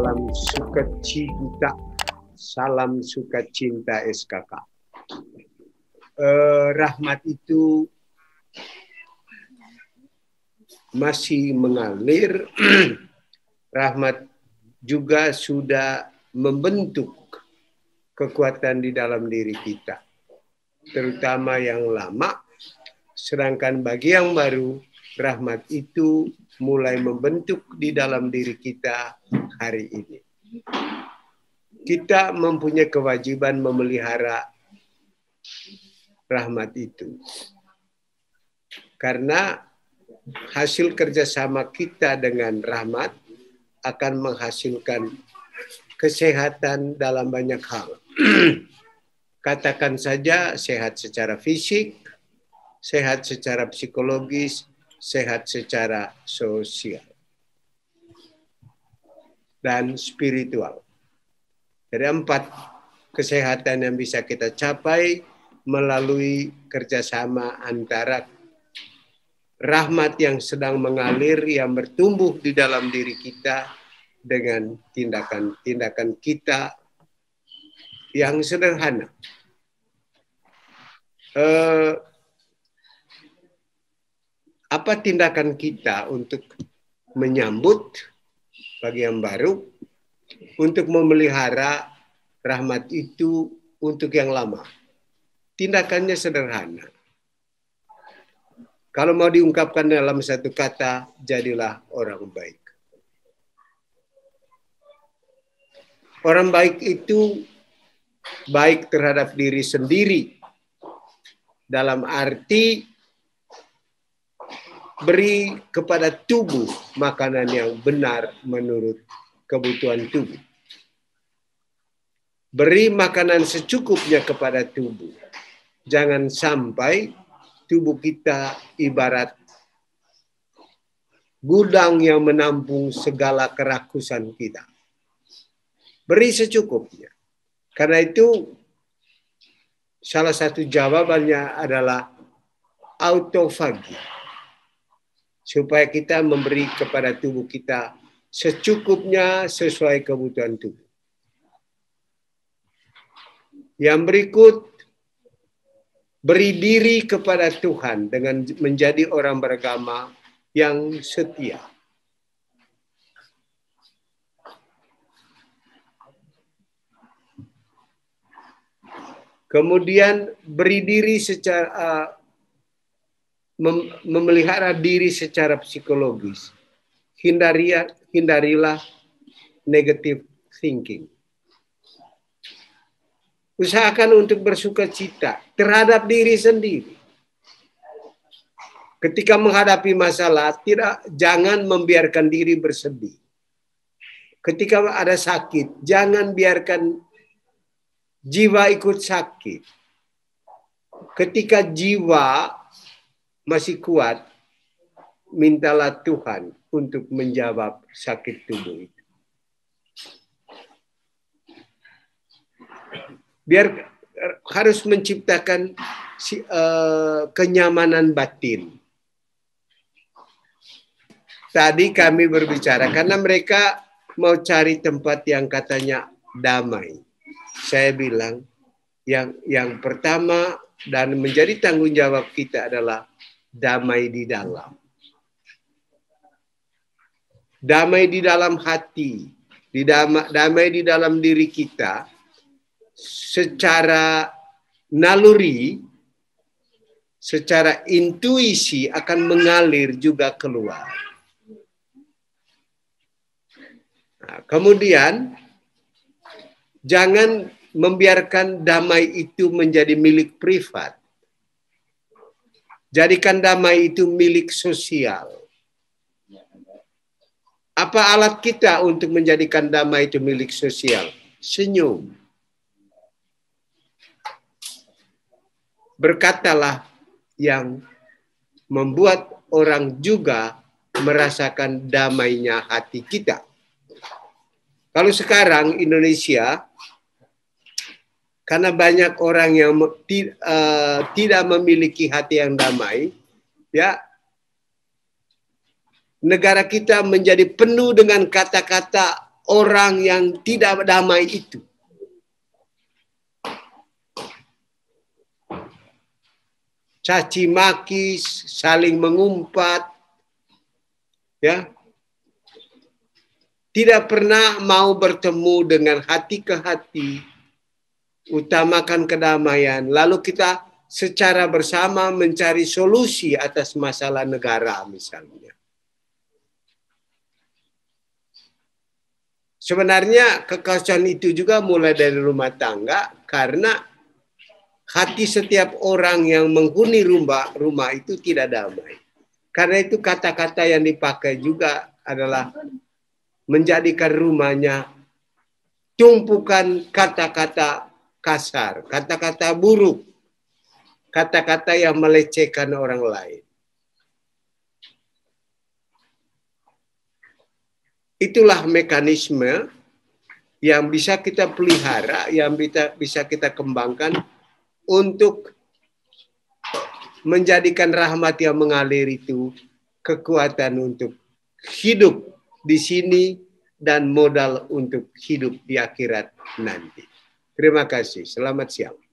salam sukacita SKK. Rahmat itu masih mengalir. Rahmat juga sudah membentuk kekuatan di dalam diri kita, terutama yang lama. Sedangkan bagi yang baru, rahmat itu mulai membentuk di dalam diri kita hari ini. Kita mempunyai kewajiban memelihara rahmat itu. Karena hasil kerjasama kita dengan rahmat akan menghasilkan kesehatan dalam banyak hal. Katakan saja sehat secara fisik, sehat secara psikologis, sehat secara sosial, dan spiritual. Jadi 4 kesehatan yang bisa kita capai melalui kerjasama antara rahmat yang sedang mengalir, yang bertumbuh di dalam diri kita dengan tindakan-tindakan kita yang sederhana. Apa tindakan kita untuk menyambut bagi yang baru, untuk memelihara rahmat itu untuk yang lama? Tindakannya sederhana. Kalau mau diungkapkan dalam satu kata, jadilah orang baik. Orang baik itu baik terhadap diri sendiri, dalam arti beri kepada tubuh makanan yang benar menurut kebutuhan tubuh. Beri makanan secukupnya kepada tubuh. Jangan sampai tubuh kita ibarat gudang yang menampung segala kerakusan kita. Beri secukupnya. Karena itu salah satu jawabannya adalah autofagi. Supaya kita memberi kepada tubuh kita secukupnya sesuai kebutuhan tubuh. Yang berikut, beri diri kepada Tuhan dengan menjadi orang beragama yang setia. Kemudian beri diri secara memelihara diri secara psikologis. Hindarilah negative thinking. Usahakan untuk bersukacita terhadap diri sendiri. Ketika menghadapi masalah, jangan membiarkan diri bersedih. Ketika ada sakit, jangan biarkan jiwa ikut sakit. Ketika jiwa masih kuat, mintalah Tuhan untuk menjawab sakit tubuh itu. Biar harus menciptakan kenyamanan batin. Tadi kami berbicara karena mereka mau cari tempat yang katanya damai. Saya bilang yang pertama dan menjadi tanggung jawab kita adalah damai di dalam. Damai di dalam hati, damai di dalam diri kita, secara naluri, secara intuisi akan mengalir juga keluar. Nah, kemudian, jangan membiarkan damai itu menjadi milik privat. Jadikan damai itu milik sosial. Apa alat kita untuk menjadikan damai itu milik sosial? Senyum. Berkatalah yang membuat orang juga merasakan damainya hati kita. Kalau sekarang Indonesia, karena banyak orang yang tidak memiliki hati yang damai, ya, negara kita menjadi penuh dengan kata-kata orang yang tidak damai itu. Caci maki, saling mengumpat, ya, tidak pernah mau bertemu dengan hati ke hati, utamakan kedamaian, lalu kita secara bersama mencari solusi atas masalah negara misalnya. Sebenarnya kekacauan itu juga mulai dari rumah tangga, karena hati setiap orang yang menghuni rumah itu tidak damai. Karena itu kata-kata yang dipakai juga adalah menjadikan rumahnya tumpukan kata-kata kasar, kata-kata buruk, kata-kata yang melecehkan orang lain. Itulah mekanisme yang bisa kita pelihara, yang bisa kita kembangkan untuk menjadikan rahmat yang mengalir itu kekuatan untuk hidup di sini dan modal untuk hidup di akhirat nanti. Terima kasih. Selamat siang.